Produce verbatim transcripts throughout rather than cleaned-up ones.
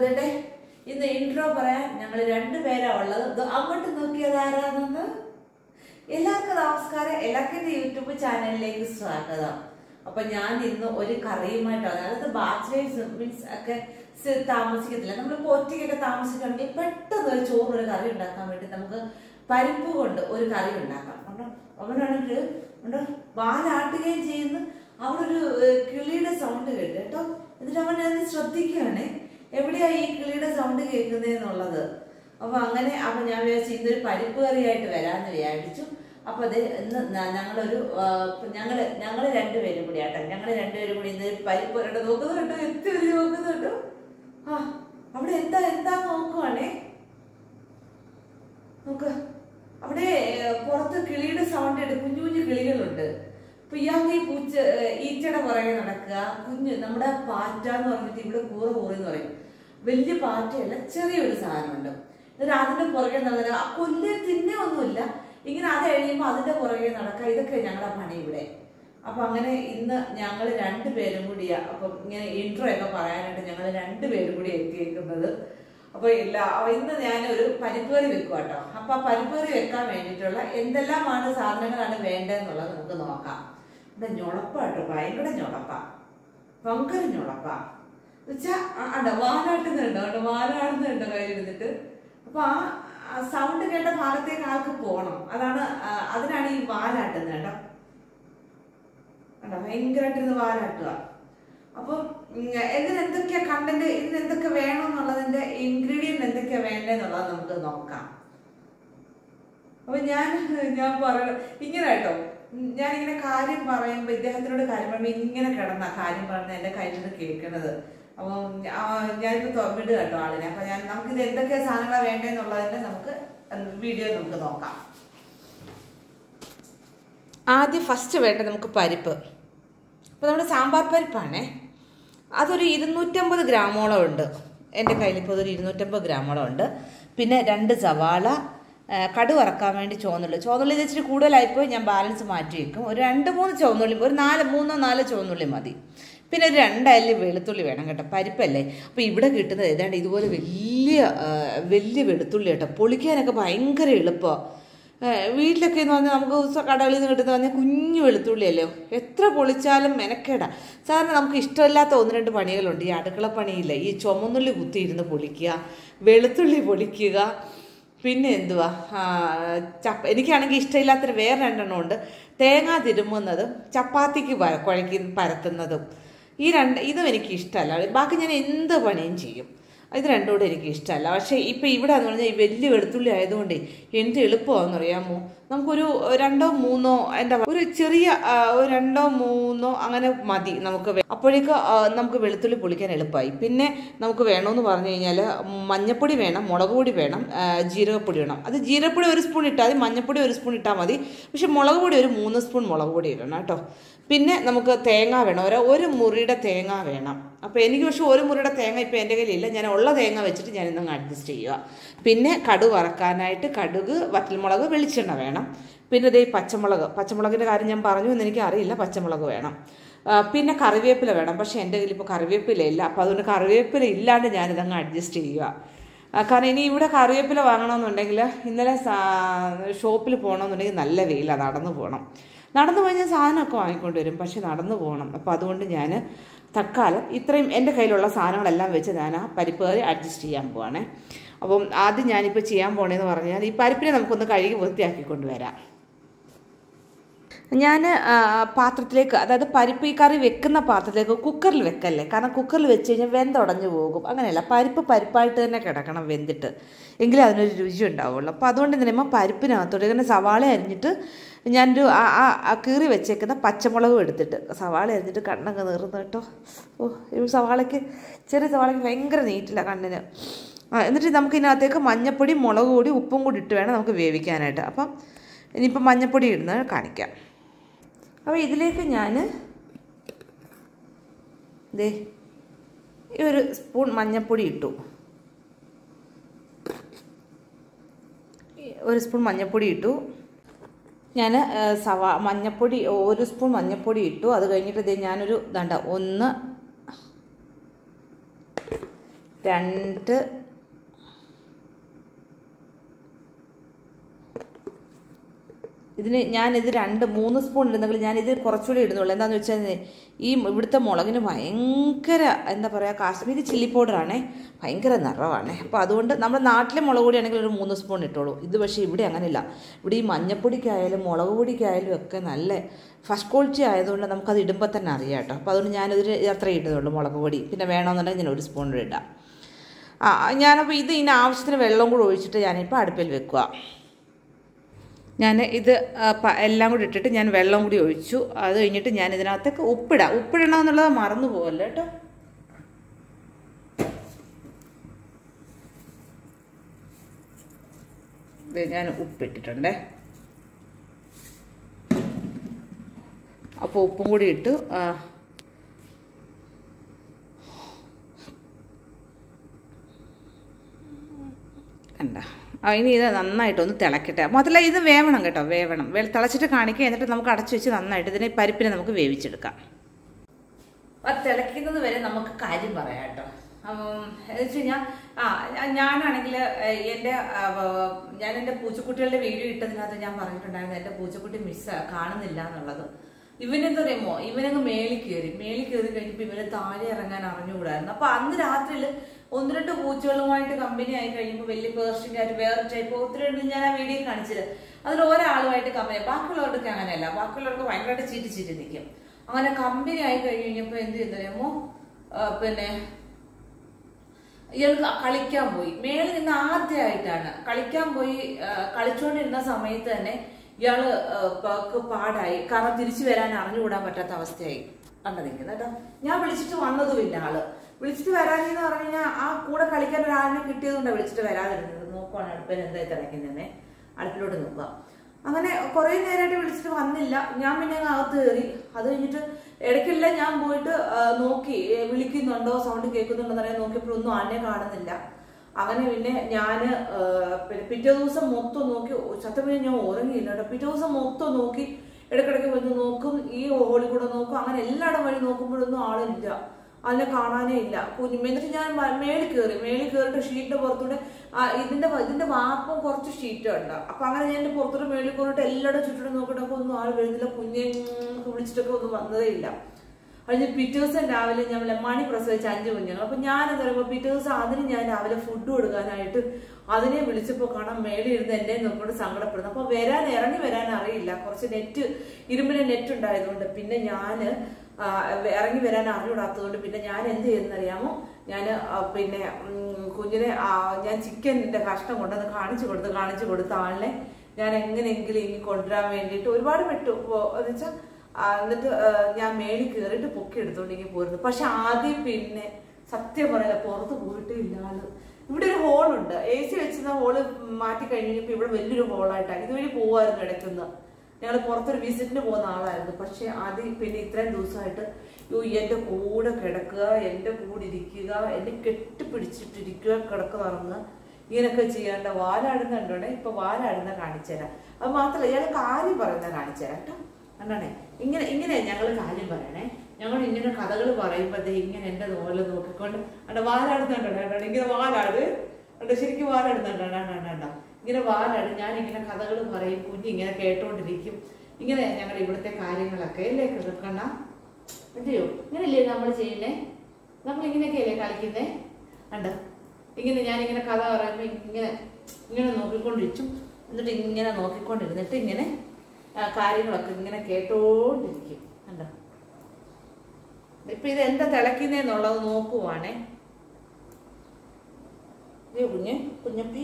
ഇതിന്റെ ഇന്ന് ഇൻട്രോ പറയാൻ ഞങ്ങൾ രണ്ടുപേരാ ഉള്ളത്. അങ്ങോട്ട് നോക്കിയത് ആരാണെന്ന്. എല്ലാവർക്കും നമസ്കാരം. എല്ലാവർക്കും എന്റെ യൂട്യൂബ് ചാനലിലേക്ക് സ്വാഗതം. അപ്പൊ ഞാൻ ഇന്ന് ഒരു കറിയുമായിട്ടാണ്, അതായത് ബാച്ചിലേഴ്സ് മീൻസ് ഒക്കെ താമസിക്കത്തില്ല, നമ്മളിപ്പോ ഒറ്റയ്ക്കൊക്കെ താമസിക്കുകയാണെങ്കിൽ പെട്ടെന്ന് ഒരു ചോറ് ഒരു കറി ഉണ്ടാക്കാൻ വേണ്ടി നമുക്ക് പരിപ്പ് കൊണ്ട് ഒരു കറി ഉണ്ടാക്കാം. ഉണ്ടോ അവനാണെങ്കിൽ ഉണ്ടോ വാലാട്ടുകയും ചെയ്യുന്നു. അവനൊരു കിളിയുടെ സൗണ്ട് കേട്ട് കേട്ടോ. എന്നിട്ട് അവൻ അത് ശ്രദ്ധിക്കുകയാണേ, എവിടെയാ ഈ കിളിയുടെ സൗണ്ട് കേൾക്കുന്നതെന്നുള്ളത്. അപ്പൊ അങ്ങനെ അപ്പൊ ഞാൻ വിചാരിച്ചു ഇന്നൊരു പരിപ്പ് കറിയായിട്ട് വരാമെന്ന് വിചാരിച്ചു. അപ്പൊ അത് ഇന്ന് ഞങ്ങളൊരു ഞങ്ങള് ഞങ്ങള് രണ്ടുപേരും കൂടി ആട്ടെ ഞങ്ങള് രണ്ടുപേരും കൂടി ഇന്ന് പരിപ്പ് കറി നോക്കുന്നുണ്ടോ, എത്തി വലിയ നോക്കുന്നുണ്ടോ. ആ അവിടെ എന്താ എന്താ നോക്കുവാണേ, നോക്ക് അവിടെ പുറത്ത് കിളിയുടെ സൗണ്ട് ഉണ്ട്. കുഞ്ഞു കുഞ്ഞു കിളികളുണ്ട്. അപ്പൊ ഇയാൾക്ക് ഈ പൂച്ച ഈച്ചയുടെ പുറകെ നടക്കുക. കുഞ്ഞ് നമ്മുടെ പാറ്റ എന്ന് പറഞ്ഞിട്ട് ഇവിടെ കൂറ കൂറെന്ന് പറയും. വലിയ പാറ്റയല്ല, ചെറിയൊരു സാധനമുണ്ട്. എന്നിട്ട് അതിന്റെ പുറകെ നടക്കുക. ആ കൊല്ല് തിന്നെ ഒന്നുമില്ല, ഇങ്ങനെ അത് കഴിയുമ്പോൾ അതിന്റെ പുറകെ നടക്കുക. ഇതൊക്കെ ഞങ്ങളുടെ പണി ഇവിടെ. അപ്പൊ അങ്ങനെ ഇന്ന് ഞങ്ങൾ രണ്ടുപേരും കൂടിയാ അപ്പൊ ഇങ്ങനെ ഇൻട്രോ ഒക്കെ പറയാനായിട്ട് ഞങ്ങൾ രണ്ടുപേരും കൂടി എത്തിയേക്കുന്നത്. അപ്പൊ എല്ലാ ഇന്ന് ഞാനൊരു പരിപ്പ് കറി വെക്കുക കേട്ടോ. അപ്പൊ ആ പരിപ്പ് കറി വെക്കാൻ വേണ്ടിയിട്ടുള്ള എന്തെല്ലാമാണ് സാധനങ്ങളാണ് വേണ്ടതെന്നുള്ളത് നമുക്ക് നോക്കാം. ഇവിടെ ഞൊളപ്പ കേട്ടോ, ഭയങ്കര ഞൊളപ്പ, ഭയങ്കര ഞൊളപ്പ വെച്ചാ അണ്ടോ വാലാട്ടുന്നുണ്ടോ കേട്ടോ, വാലാടുന്നുണ്ടോ കയ്യിലിരുന്നിട്ട്. അപ്പൊ ആ സൗണ്ട് കേട്ട ഭാഗത്തേക്ക് ആൾക്ക് പോകണം, അതാണ് അതിനാണ് ഈ വാലാട്ടുന്നത് കേട്ടോ. കണ്ടോ ഭയങ്കരമായിട്ട് ഇത് വാലാട്ടുക. അപ്പം ഇതിന് എന്തൊക്കെയാ കണ്ടന്റ്, ഇതിന് എന്തൊക്കെ വേണം എന്നുള്ളതിന്റെ ഇൻഗ്രീഡിയന്റ് എന്തൊക്കെയാ വേണ്ടെന്നുള്ളത് നമുക്ക് നോക്കാം. അപ്പൊ ഞാൻ ഞാൻ പറയണം ഇങ്ങനെ കേട്ടോ, ഞാനിങ്ങനെ കാര്യം പറയുമ്പോ ഇദ്ദേഹത്തിനോട് കാര്യം പറയുമ്പോ ഇങ്ങനെ കിടന്ന കാര്യം പറഞ്ഞ എന്റെ കയ്യിൽ നിന്ന് കേൾക്കുന്നത്. അപ്പൊ ഞാനിപ്പോ വിടുക കേട്ടോ ആളിനെ. അപ്പൊ ഞാൻ നമുക്ക് ഇത് എന്തൊക്കെ സാധനങ്ങളാണ് വേണ്ടതെന്നുള്ളതിന്റെ നമുക്ക് വീഡിയോ നമുക്ക് നോക്കാം. ആദ്യം ഫസ്റ്റ് വേണ്ടത് നമുക്ക് പരിപ്പ്. അപ്പോൾ നമ്മുടെ സാമ്പാർ പരിപ്പാണേ, അതൊരു ഇരുന്നൂറ്റമ്പത് ഗ്രാമോളം ഉണ്ട് എൻ്റെ കയ്യിൽ. ഇപ്പോൾ അതൊരു ഇരുന്നൂറ്റമ്പത് ഗ്രാമോളം ഉണ്ട്. പിന്നെ രണ്ട് സവാള, കടുക് വറക്കാൻ വേണ്ടി ചുവന്നുള്ളി. ചുവന്നുള്ളി വെച്ചിട്ട് കൂടുതലായിപ്പോയി, ഞാൻ ബാലൻസ് മാറ്റി വെക്കും. ഒരു രണ്ട് മൂന്ന് ചുവന്നുള്ളി, ഒരു നാല് മൂന്നോ നാലോ ചുവന്നുള്ളി മതി. പിന്നെ ഒരു രണ്ടല്ലി വെളുത്തുള്ളി വേണം കേട്ടോ, പരിപ്പല്ലേ. അപ്പോൾ ഇവിടെ കിട്ടുന്നത് ഏതാണ്ട് ഇതുപോലെ വലിയ വലിയ വെളുത്തുള്ളി കേട്ടോ. പൊളിക്കാനൊക്കെ ഭയങ്കര എളുപ്പമാണ്. വീട്ടിലൊക്കെ എന്ന് പറഞ്ഞാൽ നമുക്ക് കടകളിൽ നിന്ന് കിട്ടുന്ന പറഞ്ഞാൽ കുഞ്ഞു വെളുത്തുള്ളിയല്ലോ, എത്ര പൊളിച്ചാലും മെനക്കേടാ. സാധാരണ നമുക്ക് ഇഷ്ടമില്ലാത്ത ഒന്ന് രണ്ട് പണികളുണ്ട് ഈ അടുക്കള പണിയില്ല. ഈ ചുമന്നുള്ളി കുത്തിയിരുന്ന് പൊളിക്കുക, വെളുത്തുള്ളി പൊളിക്കുക, പിന്നെ എന്തുവാ ചപ്പ എനിക്കാണെങ്കിൽ ഇഷ്ടമില്ലാത്തൊരു വേറെ രണ്ടെണ്ണം ഉണ്ട്, തേങ്ങ തിരുമുന്നതും ചപ്പാത്തിക്ക് കുഴക്കി പരത്തുന്നതും. ഈ രണ്ട് ഇതും എനിക്ക് ഇഷ്ടമല്ല. ബാക്കി ഞാൻ എന്ത് പണിയും ചെയ്യും, ഇത് രണ്ടും കൂടെ എനിക്ക് ഇഷ്ടമല്ല. പക്ഷേ ഇപ്പം ഇവിടെ എന്ന് പറഞ്ഞാൽ ഈ വലിയ വെളുത്തുള്ളി ആയതുകൊണ്ട് എന്ത് എളുപ്പമാണെന്ന് അറിയാമോ. നമുക്കൊരു രണ്ടോ മൂന്നോ എന്താ ഒരു ചെറിയ ഒരു രണ്ടോ മൂന്നോ അങ്ങനെ മതി നമുക്ക്. അപ്പോഴേക്ക് നമുക്ക് വെളുത്തുള്ളി പൊളിക്കാൻ എളുപ്പമായി. പിന്നെ നമുക്ക് വേണമെന്ന് പറഞ്ഞു കഴിഞ്ഞാൽ മഞ്ഞപ്പൊടി വേണം, മുളക് പൊടി വേണം, ജീരകപ്പൊടി വേണം. അത് ജീരകപ്പൊടി ഒരു സ്പൂൺ ഇട്ടാൽ മതി, മഞ്ഞപ്പൊടി ഒരു സ്പൂൺ ഇട്ടാൽ മതി. പക്ഷെ മുളക് പൊടി ഒരു മൂന്ന് സ്പൂൺ മുളക് പൊടി ഇടണം കേട്ടോ. പിന്നെ നമുക്ക് തേങ്ങ വേണം, ഒരു ഒരു മുറിയുടെ തേങ്ങ വേണം. അപ്പോൾ എനിക്ക് പക്ഷെ ഒരു മുറിയുടെ തേങ്ങ ഇപ്പോൾ എൻ്റെ കയ്യിലില്ല, ഞാൻ ഉള്ള തേങ്ങ വെച്ചിട്ട് ഞാൻ ഇന്നങ്ങ് അഡ്ജസ്റ്റ് ചെയ്യുക. പിന്നെ കടുക് വറക്കാനായിട്ട് കടുക്, വറ്റൽമുളക്, വെളിച്ചെണ്ണ വേണം. പിന്നെ ഇതേ പച്ചമുളക്, പച്ചമുളകിൻ്റെ കാര്യം ഞാൻ പറഞ്ഞു എന്ന് എനിക്ക് അറിയില്ല, പച്ചമുളക് വേണം. പിന്നെ കറിവേപ്പില വേണം, പക്ഷേ എൻ്റെ കയ്യിൽ ഇപ്പോൾ കറിവേപ്പില ഇല്ല. അപ്പോൾ അതുകൊണ്ട് കറിവേപ്പില ഇല്ലാണ്ട് ഞാനിതങ്ങ് അഡ്ജസ്റ്റ് ചെയ്യുക. കാരണം ഇനി ഇവിടെ കറിവേപ്പില വാങ്ങണമെന്നുണ്ടെങ്കിൽ ഇന്നലെ ഷോപ്പിൽ പോകണമെന്നുണ്ടെങ്കിൽ നല്ല വെയിലാണ്, നടന്നു പോകണം. നടന്നു കഴിഞ്ഞാൽ സാധനമൊക്കെ വാങ്ങിക്കൊണ്ട് വരും, പക്ഷെ നടന്നു പോകണം. അപ്പോൾ അതുകൊണ്ട് ഞാൻ തൽക്കാലം ഇത്രയും എൻ്റെ കയ്യിലുള്ള സാധനങ്ങളെല്ലാം വെച്ച് ഞാൻ ആ പരിപ്പ് കറി അഡ്ജസ്റ്റ് ചെയ്യാൻ പോവാണേ. അപ്പം ആദ്യം ഞാനിപ്പോൾ ചെയ്യാൻ പോകണമെന്ന് പറഞ്ഞാൽ ഈ പരിപ്പിനെ നമുക്കൊന്ന് കഴുകി വൃത്തിയാക്കി കൊണ്ടുവരാം. ഞാൻ പാത്രത്തിലേക്ക്, അതായത് പരിപ്പ് ഈ കറി വെക്കുന്ന പാത്രത്തിലേക്ക് കുക്കറിൽ വെക്കല്ലേ, കാരണം കുക്കറിൽ വെച്ച് കഴിഞ്ഞാൽ വെന്തുടഞ്ഞു പോകും. അങ്ങനെയല്ല, പരിപ്പ് പരിപ്പായിട്ട് തന്നെ കിടക്കണം വെന്തിട്ട്, എങ്കിലേ അതിനൊരു രുചി ഉണ്ടാവുള്ളൂ. അപ്പോൾ അതുകൊണ്ട് തന്നെ പരിപ്പിനകത്തോട്ട് ഇങ്ങനെ സവാള അരിഞ്ഞിട്ട് ഞാനൊരു ആ കീറി വെച്ചേക്കുന്ന പച്ചമുളകും എടുത്തിട്ട്, സവാള അരിഞ്ഞിട്ട് കണ്ണൊക്കെ നീറുന്നു കേട്ടോ. ഓ ഈ സവാളയ്ക്ക്, ചെറിയ സവാളയ്ക്ക് ഭയങ്കര നീറ്റില്ല കണ്ണിന്. എന്നിട്ട് നമുക്ക് ഇതിനകത്തേക്ക് മഞ്ഞപ്പൊടി, മുളക് പൊടി, ഉപ്പും കൂടി ഇട്ട് വേണം നമുക്ക് വേവിക്കാനായിട്ട്. അപ്പം ഇനിയിപ്പം മഞ്ഞപ്പൊടി ഇടുന്നത് കാണിക്കാം. അപ്പോൾ ഇതിലേക്ക് ഞാൻ ദേ ഈ ഒരു സ്പൂൺ മഞ്ഞൾപ്പൊടി ഇട്ടു, ഒരു സ്പൂൺ മഞ്ഞൾപ്പൊടി ഇട്ടു ഞാൻ. സവാ മഞ്ഞൾപ്പൊടി ഒരു സ്പൂൺ മഞ്ഞൾപ്പൊടി ഇട്ടു. അത് കഴിഞ്ഞിട്ട് ഇതേ ഞാനൊരു ദണ്ട ഒന്ന് രണ്ട് ഇതിന് ഞാനിത് രണ്ട് മൂന്ന് സ്പൂൺ ഇടുന്നെങ്കിൽ ഞാനിത് കുറച്ചുകൂടി ഇടുന്നുള്ളൂ. എന്താണെന്ന് വെച്ചാൽ ഈ ഇവിടുത്തെ മുളകിന് ഭയങ്കര എന്താ പറയുക, കാശ്മീരി ചില്ലി പൗഡറാണേ, ഭയങ്കര നിറവാണേ. അപ്പോൾ അതുകൊണ്ട് നമ്മുടെ നാട്ടിലെ മുളക് പൊടിയാണെങ്കിൽ ഒരു മൂന്ന് സ്പൂൺ ഇട്ടോളൂ. ഇത് പക്ഷേ ഇവിടെ അങ്ങനെയില്ല. ഇവിടെ ഈ മഞ്ഞപ്പൊടിക്കായാലും മുളക് പൊടിക്കായാലും ഒക്കെ നല്ല ഫസ്റ്റ് ക്വാളിറ്റി ആയതുകൊണ്ട് നമുക്കത് ഇടുമ്പോൾ തന്നെ അറിയാം കേട്ടോ. അപ്പോൾ അതുകൊണ്ട് ഞാനിതിൽ അത്ര ഇടുന്നുള്ളൂ മുളക് പൊടി. പിന്നെ വേണമെന്നുണ്ടെങ്കിൽ ഞാൻ ഒരു സ്പൂൺ ഇടാം. ആ ഞാനപ്പോൾ ഇത് ഇതിന് ആവശ്യത്തിന് വെള്ളം കൂടി ഒഴിച്ചിട്ട് ഞാനിപ്പോൾ അടുപ്പിൽ വെക്കുക. ഞാൻ ഇത് എല്ലാം കൂടി ഇട്ടിട്ട് ഞാൻ വെള്ളം കൂടി ഒഴിച്ചു. അത് കഴിഞ്ഞിട്ട് ഞാൻ ഇതിനകത്തേക്ക് ഉപ്പിടാം. ഉപ്പിടണമെന്നുള്ളത് മറന്നു പോകല്ലോ കേട്ടോ. ഞാൻ ഉപ്പിട്ടിട്ടുണ്ടേ. അപ്പോൾ ഉപ്പും കൂടി ഇട്ടു. കണ്ട ഇനി ഇത് നന്നായിട്ടൊന്ന് തിളക്കട്ടെ. മാത്രമല്ല ഇത് വേവണം കേട്ടോ, വേവണം. തിളച്ചിട്ട് കാണിക്കുക. എന്നിട്ട് നമുക്ക് അടച്ചു വെച്ച് നന്നായിട്ട് ഇതിനെ പരിപ്പിനെ നമുക്ക് വേവിച്ചെടുക്കാം. അത് തിളയ്ക്കുന്നത് വരെ നമുക്ക് കാര്യം പറയാം കേട്ടോ. എന്ന് വെച്ച് കഴിഞ്ഞാൽ ആ ഞാനാണെങ്കിൽ എൻ്റെ ഞാൻ എൻ്റെ പൂച്ചക്കുട്ടികളുടെ വീഡിയോ ഇട്ടതിനകത്ത് ഞാൻ പറഞ്ഞിട്ടുണ്ടായിരുന്നു എൻ്റെ പൂച്ചക്കുട്ടി മിസ് കാണുന്നില്ല എന്നുള്ളത്. ഇവനെന്താ പറയുമോ, ഇവനങ്ങ് മേളിൽ കയറി മേളിൽ കയറി കഴിഞ്ഞപ്പോൾ ഇവന് താഴെ ഇറങ്ങാൻ അറിഞ്ഞുകൂടായിരുന്നു. അപ്പോൾ അന്ന് രാത്രിയിൽ ഒന്ന് രണ്ട് പൂച്ചകളുമായിട്ട് കമ്പനി ആയി കഴിയുമ്പോൾ വലിയ പേർഷ്യൻ ക്യാറ്റ് വേറെ ടൈപ്പ് ഒത്തിരി ഉണ്ട്. ഞാൻ ആ വീഡിയോ കാണിച്ചത് അതിൽ ഒരാളുമായിട്ട് കമ്പനി, ബാക്കിയുള്ളവർക്ക് അങ്ങനെയല്ല. ബാക്കിയുള്ളവർക്ക് ഭയങ്കരമായിട്ട് ചീറ്റി ചീറ്റി നിൽക്കും. അങ്ങനെ കമ്പനി ആയി കഴിഞ്ഞപ്പോൾ എന്ത് ചെയ്യുന്നറിയാമോ, പിന്നെ ഇയാൾ കളിക്കാൻ പോയി. മേളിൽ നിന്ന് ആദ്യമായിട്ടാണ് കളിക്കാൻ പോയി. കളിച്ചുകൊണ്ടിരുന്ന സമയത്ത് തന്നെ ഇയാള് പാടായി. കാരണം തിരിച്ചു വരാൻ അറിഞ്ഞുകൂടാൻ പറ്റാത്ത അവസ്ഥയായി കണ്ടു നിൽക്കുന്നത് കേട്ടോ. ഞാൻ വിളിച്ചിട്ട് വന്നതുമില്ല. ആള് വിളിച്ചിട്ട് വരാനെന്ന് പറഞ്ഞു കഴിഞ്ഞാൽ ആ കൂടെ കളിക്കാൻ ഒരാളിനെ കിട്ടിയതുകൊണ്ടാണ് വിളിച്ചിട്ട് വരാതിരുന്നത്. നോക്കുവാണ് അടുപ്പിൽ എന്തായി തിളയ്ക്കുന്നതന്നെ, അടുപ്പിലോട്ട് നോക്കുക. അങ്ങനെ കുറേ നേരമായിട്ട് വിളിച്ചിട്ട് വന്നില്ല. ഞാൻ പിന്നെ അകത്ത് കയറി. അത് കഴിഞ്ഞിട്ട് ഇടയ്ക്കില്ല ഞാൻ പോയിട്ട് നോക്കി വിളിക്കുന്നുണ്ടോ, സൗണ്ട് കേൾക്കുന്നുണ്ടോ എന്നറിയാൻ നോക്കിയപ്പോഴൊന്നും ആനെ കാണുന്നില്ല. അങ്ങനെ പിന്നെ ഞാൻ പിറ്റേ ദിവസം മൊത്തം നോക്കി. സത്യം പറഞ്ഞാൽ ഞാൻ ഉറങ്ങിയില്ല കേട്ടോ. പിറ്റേ ദിവസം മൊത്തം നോക്കി, ഇടയ്ക്കിടയ്ക്ക് വന്ന് നോക്കും, ഈ ഹോളിൽ കൂടെ നോക്കും. അങ്ങനെ എല്ലായിടം വഴി നോക്കുമ്പോഴൊന്നും ആളില്ല, അതിനെ കാണാനേ ഇല്ല. കുഞ്ഞു എന്നിട്ട് ഞാൻ മേളിൽ കയറി മേളിൽ കയറിയിട്ട് ഷീറ്റിന്റെ പുറത്തൂടെ ഇതിന്റെ ഇതിന്റെ വാപ്പം കുറച്ച് ഷീറ്റ് ഉണ്ട്. അപ്പൊ അങ്ങനെ ഞാൻ എന്റെ പുറത്തോട്ട് മേളിൽ കയറിയിട്ട് എല്ലായിടും ചുറ്റും നോക്കിയിട്ടൊക്കെ ഒന്നും ആൾ വരുന്നില്ല. കുഞ്ഞെ വിളിച്ചിട്ടൊക്കെ ഒന്നും വന്നതേ ഇല്ല. അതിന് പിറ്റേ ദിവസം രാവിലെ ഞാൻ മണി പ്രസവിച്ച അഞ്ച് കുഞ്ഞുങ്ങൾ. അപ്പൊ ഞാനെന്ന് പറയുമ്പോൾ പിറ്റേ ദിവസം അതിന് ഞാൻ രാവിലെ ഫുഡ് കൊടുക്കാനായിട്ട് അതിനെ വിളിച്ചപ്പോൾ കാണാൻ മേളിൽ ഇരുന്ന് എന്നെ നോക്കിക്കൊണ്ട് സങ്കടപ്പെടുന്നു. അപ്പൊ വരാൻ ഇറങ്ങി വരാൻ അറിയില്ല. കുറച്ച് നെറ്റ് ഇരുമ്പിന് നെറ്റ് ഉണ്ടായതുകൊണ്ട് പിന്നെ ഞാൻ ഇറങ്ങി വരാൻ അറിഞ്ഞൂടാത്തതുകൊണ്ട് പിന്നെ ഞാൻ എന്ത് ചെയ്യുന്നറിയാമോ, ഞാൻ പിന്നെ കുഞ്ഞിനെ ഞാൻ ചിക്കൻ്റെ കഷ്ണം കൊണ്ടുവന്ന് കാണിച്ചു കൊടുത്ത് കാണിച്ചു കൊടുത്ത ആളിനെ ഞാൻ എങ്ങനെയെങ്കിലും ഇനി കൊണ്ടുവരാൻ വേണ്ടിയിട്ട് ഒരുപാട് പെട്ടു. എന്ന് വെച്ചാൽ എന്നിട്ട് ഞാൻ മേളിൽ കയറിയിട്ട് പൊക്കി എടുത്തോണ്ടെങ്കിൽ പോരുന്നു. പക്ഷെ ആദ്യം പിന്നെ സത്യം പറയില്ല, പുറത്ത് പോയിട്ട് ഇല്ല ആള്. ഇവിടെ ഒരു ഹോളുണ്ട്, എ സി വെച്ചിരുന്ന ഹോള് മാറ്റി കഴിഞ്ഞപ്പോൾ ഇവിടെ വലിയൊരു ഹോളായിട്ടാണ്. ഇതുവഴി പോവായിരുന്നു ഇടയ്ക്കൊന്ന്. ഞങ്ങൾ പുറത്തൊരു വിസിറ്റിന് പോകുന്ന ആളായിരുന്നു. പക്ഷെ അത് പിന്നെ ഇത്രയും ദിവസമായിട്ട് എൻ്റെ കൂടെ കിടക്കുക, എൻ്റെ കൂടെ ഇരിക്കുക, എന്നെ കെട്ടിപ്പിടിച്ചിട്ടിരിക്കുക, കിടക്കുക, ഇറങ്ങുക, ഇങ്ങനെയൊക്കെ ചെയ്യാണ്ട വാലാടുന്നുണ്ടോടെ. ഇപ്പൊ വാലാടുന്ന കാണിച്ചുതരാം. അത് മാത്രമല്ല ഇയാൾ കാര്യം പറയുന്ന കാണിച്ചുതരാം കേട്ടോ. കണ്ടോണേ, ഇങ്ങനെ ഇങ്ങനെ ഞങ്ങൾ കാര്യം പറയണേ. ഞങ്ങൾ ഇങ്ങനെ കഥകൾ പറയുമ്പോഴത്തേ ഇങ്ങനെ എൻ്റെ നോല നോക്കിക്കൊണ്ട് അവിടെ വാലാടുന്നുണ്ടോ കേട്ടോ. ഇങ്ങനെ വാലാട് കണ്ടോ, ശരിക്കും വാലാടുന്നുണ്ടോ കണ്ടോ. ഇങ്ങനെ വാലാട് ഞാനിങ്ങനെ കഥകൾ പറയും, കുഞ്ഞിങ്ങനെ കേട്ടോണ്ടിരിക്കും. ഇങ്ങനെ ഞങ്ങൾ ഇവിടുത്തെ കാര്യങ്ങളൊക്കെ അല്ലേ കണ്ണ അതെയോ, ഇങ്ങനെയല്ലേ നമ്മൾ ചെയ്യുന്നേ. നമ്മൾ ഇങ്ങനെയൊക്കെയല്ലേ കളിക്കുന്നേ കണ്ടോ. ഇങ്ങനെ ഞാനിങ്ങനെ കഥ പറയുമ്പോൾ ഇങ്ങനെ ഇങ്ങനെ നോക്കിക്കൊണ്ടിരിക്കും. എന്നിട്ട് ഇങ്ങനെ നോക്കിക്കൊണ്ടിരുന്നിട്ട് ഇങ്ങനെ കാര്യങ്ങളൊക്കെ ഇങ്ങനെ കേട്ടോണ്ടിരിക്കും കണ്ടോ. ഇപ്പൊ ഇത് എന്താ തിളക്കുന്നേന്നുള്ളത് നോക്കുവാണേ. കുഞ്ഞ് കുഞ്ഞപ്പി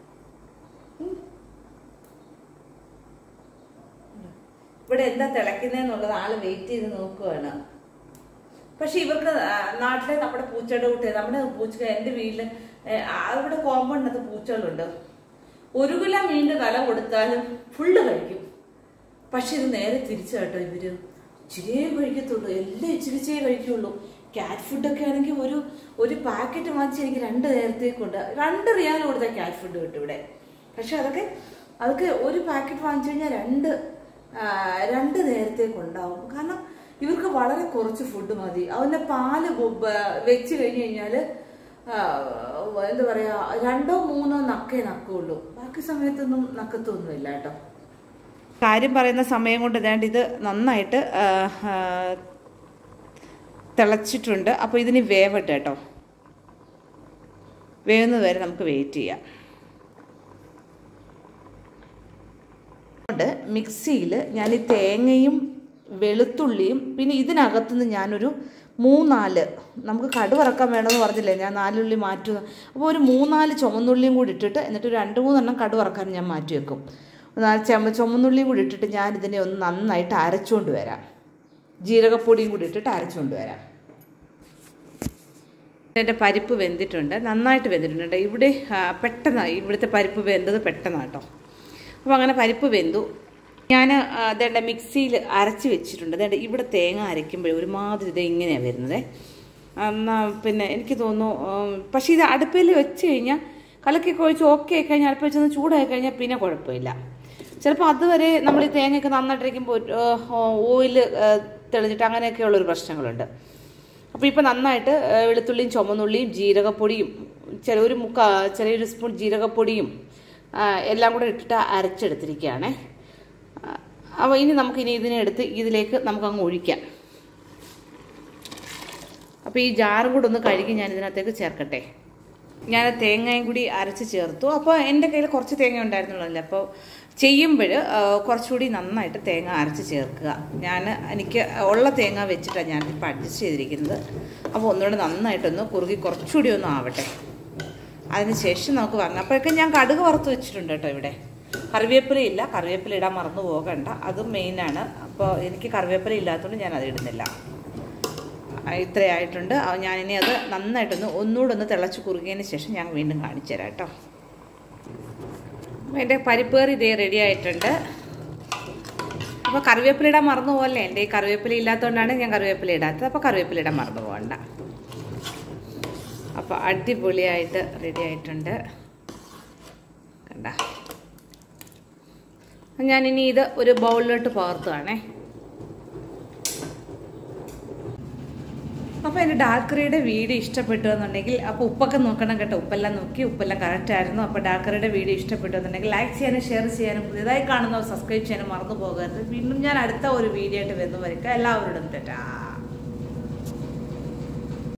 ഇവിടെ എന്താ തിളക്കുന്നേന്നുള്ളത് ആള് വെയിറ്റ് ചെയ്ത് നോക്കുവാണ്. പക്ഷെ ഇവർക്ക് നാട്ടിലെ നമ്മുടെ പൂച്ചയുടെ കൂട്ടി നമ്മുടെ പൂച്ച എൻ്റെ വീട്ടില് അവിടെ കോമ്പൗണ്ടിനകത്ത് പൂച്ചകളുണ്ട്. ഒരു കിലോ മീനിന്റെ തല കൊടുത്താലും ഫുള്ള് കഴിക്കും. പക്ഷെ ഇത് നേരെ തിരിച്ചു കേട്ടോ. ഇവര് ഇച്ചിരിയേ കഴിക്കത്തുള്ളൂ, എല്ലാം ഇച്ചിരിച്ചേ കഴിക്കുള്ളൂ. ക്യാറ്റ് ഫുഡൊക്കെ ആണെങ്കിൽ ഒരു ഒരു പാക്കറ്റ് വാങ്ങിച്ച് എനിക്ക് രണ്ട് നേരത്തേക്കുണ്ട്. രണ്ട് റിയാൽ കൊടുത്താൽ ക്യാറ്റ് ഫുഡ് കിട്ടും ഇവിടെ. പക്ഷെ അതൊക്കെ അതൊക്കെ ഒരു പാക്കറ്റ് വാങ്ങിച്ചു കഴിഞ്ഞാൽ രണ്ട് രണ്ട് നേരത്തേക്കുണ്ടാവും. കാരണം ഇവർക്ക് വളരെ കുറച്ച് ഫുഡ് മതി. അവൻ്റെ പാല് വെച്ച് കഴിഞ്ഞ് കഴിഞ്ഞാൽ എന്താ പറയുക, രണ്ടോ മൂന്നോ നക്കേ നക്കുള്ളൂ, ബാക്കി സമയത്തൊന്നും നക്കത്തൊന്നുമില്ല കേട്ടോ. കാര്യം പറയുന്ന സമയം കൊണ്ട് വേണ്ട ഇത് നന്നായിട്ട് തിളച്ചിട്ടുണ്ട്. അപ്പോൾ ഇതിന് വേവട്ടെ കേട്ടോ. വേവുന്നത് വരെ നമുക്ക് വെയിറ്റ് ചെയ്യാം. മിക്സിയിൽ ഞാൻ ഈ തേങ്ങയും വെളുത്തുള്ളിയും പിന്നെ ഇതിനകത്തുനിന്ന് ഞാനൊരു മൂന്നാല്, നമുക്ക് കടുവറക്കാൻ വേണമെന്ന് പറഞ്ഞില്ലേ, ഞാൻ നാലുള്ളി മാറ്റുക. അപ്പോൾ ഒരു മൂന്നാല് ചുമന്നുള്ളിയും കൂടി ഇട്ടിട്ട് എന്നിട്ട് രണ്ട് മൂന്നെണ്ണം കടുവറക്കാൻ ഞാൻ മാറ്റി വെക്കും. ചുമ ചുമന്നുള്ളിയും കൂടി ഇട്ടിട്ട് ഞാൻ ഇതിനെ ഒന്ന് നന്നായിട്ട് അരച്ചുകൊണ്ട് വരാം. ജീരകപ്പൊടിയും കൂടി ഇട്ടിട്ട് അരച്ചുകൊണ്ട് വരാം. എൻ്റെ പരിപ്പ് വെന്തിട്ടുണ്ട്, നന്നായിട്ട് വെന്തിട്ടുണ്ട്. ഇവിടെ പെട്ടെന്ന് ഇവിടുത്തെ പരിപ്പ് വെന്തത് പെട്ടെന്നാണ് കേട്ടോ. അപ്പോൾ അങ്ങനെ പരിപ്പ് വെന്തു. ഞാൻ അതേണ്ട മിക്സിയിൽ അരച്ച് വെച്ചിട്ടുണ്ട്. അതേണ്ട ഇവിടെ തേങ്ങ അരയ്ക്കുമ്പോൾ ഒരുമാതിരി ഇത് ഇങ്ങനെയാണ് വരുന്നത്. എന്നാൽ പിന്നെ എനിക്ക് തോന്നുന്നു, പക്ഷേ ഇത് അടുപ്പിൽ വെച്ച് കഴിഞ്ഞാൽ കലക്കി കുഴച്ച് ഓക്കെ ആയി കഴിഞ്ഞാൽ അടുപ്പിൽ വെച്ചൊന്ന് ചൂടായി കഴിഞ്ഞാൽ പിന്നെ കുഴപ്പമില്ല. ചിലപ്പോൾ അതുവരെ നമ്മൾ ഈ തേങ്ങയൊക്കെ നന്നായിട്ടിരിക്കുമ്പോൾ ഓയിൽ തെളിഞ്ഞിട്ട് അങ്ങനെയൊക്കെയുള്ളൊരു പ്രശ്നങ്ങളുണ്ട്. അപ്പോൾ ഇപ്പോൾ നന്നായിട്ട് വെളുത്തുള്ളിയും ചുമന്നുള്ളിയും ജീരകപ്പൊടിയും ചില ഒരു മുക്കാ ചെറിയൊരു സ്പൂൺ ജീരകപ്പൊടിയും എല്ലാം കൂടെ ഇട്ടിട്ട് അരച്ചെടുത്തിരിക്കുകയാണ്. അപ്പോൾ ഇനി നമുക്കിനി ഇതിനെ എടുത്ത് ഇതിലേക്ക് നമുക്കങ്ങ് ഒഴിക്കാം. അപ്പോൾ ഈ ജാറും കൂടെ ഒന്ന് കഴുകി ഞാൻ ഇതിനകത്തേക്ക് ചേർക്കട്ടെ. ഞാൻ തേങ്ങയും കൂടി അരച്ച് ചേർത്തു. അപ്പോൾ എൻ്റെ കയ്യിൽ കുറച്ച് തേങ്ങ ഉണ്ടായിരുന്നുള്ളൂ. അപ്പോൾ ചെയ്യുമ്പോൾ കുറച്ചുകൂടി നന്നായിട്ട് തേങ്ങ അരച്ച് ചേർക്കുക. ഞാൻ എനിക്ക് ഉള്ള തേങ്ങ വെച്ചിട്ടാണ് ഞാനിപ്പോൾ അഡ്ജസ്റ്റ് ചെയ്തിരിക്കുന്നത്. അപ്പോൾ ഒന്നുകൂടെ നന്നായിട്ടൊന്ന് കുറുകി കുറച്ചുകൂടി ഒന്ന് ആവട്ടെ. അതിന് ശേഷം നമുക്ക് വാങ്ങാം. അപ്പോഴൊക്കെ ഞാൻ കടുക് വറുത്ത് വെച്ചിട്ടുണ്ട് കേട്ടോ. ഇവിടെ കറിവേപ്പില ഇല്ല, കറിവേപ്പില ഇടാൻ മറന്നു പോകണ്ട, അതും മെയിനാണ്. അപ്പോൾ എനിക്ക് കറിവേപ്പില ഇല്ലാത്തതുകൊണ്ട് ഞാൻ അത് ഇടുന്നില്ല. ഇത്രയായിട്ടുണ്ട്. ഞാനിനി അത് നന്നായിട്ടൊന്ന് ഒന്നുകൂടെ ഒന്ന് തിളച്ച് കുറുകിയതിന് ശേഷം ഞാൻ വീണ്ടും കാണിച്ചു തരാം കേട്ടോ. എൻ്റെ പരിപ്പ് കറി ഇതേ റെഡി ആയിട്ടുണ്ട്. അപ്പോൾ കറിവേപ്പില ഇടാൻ മറന്നു പോകല്ലേ. എൻ്റെ ഈ കറിവേപ്പില ഇല്ലാത്തതുകൊണ്ടാണ് ഞാൻ കറിവേപ്പില ഇടാത്തത്. അപ്പോൾ കറിവേപ്പില ഇടാൻ മറന്നു പോകണ്ട. അപ്പോൾ അടിപൊളിയായിട്ട് റെഡി ആയിട്ടുണ്ട് കണ്ട. ഞാനിനി ഇത് ഒരു ബൗളിലോട്ട് പകർത്തുകയാണേ. അപ്പോൾ എൻ്റെ ഡാർക്ക് കറിയുടെ വീഡിയോ ഇഷ്ടപ്പെട്ടു എന്നുണ്ടെങ്കിൽ അപ്പോൾ ഉപ്പൊക്കെ നോക്കണം കേട്ടോ. ഉപ്പെല്ലാം നോക്കി, ഉപ്പെല്ലാം കറക്റ്റ് ആയിരുന്നു. അപ്പോൾ ഡാർക്ക് കറിയുടെ വീഡിയോ ഇഷ്ടപ്പെട്ടു എന്നുണ്ടെങ്കിൽ ലൈക്ക് ചെയ്യാനും ഷെയർ ചെയ്യാനും പുതിയതായി കാണുന്നവർ സബ്സ്ക്രൈബ് ചെയ്യാനും മറന്നു പോകരുത്. വീണ്ടും ഞാൻ അടുത്ത ഒരു വീഡിയോ ആയിട്ട് വരുന്നവരേക്കും എല്ലാവരോടും തെറ്റാ.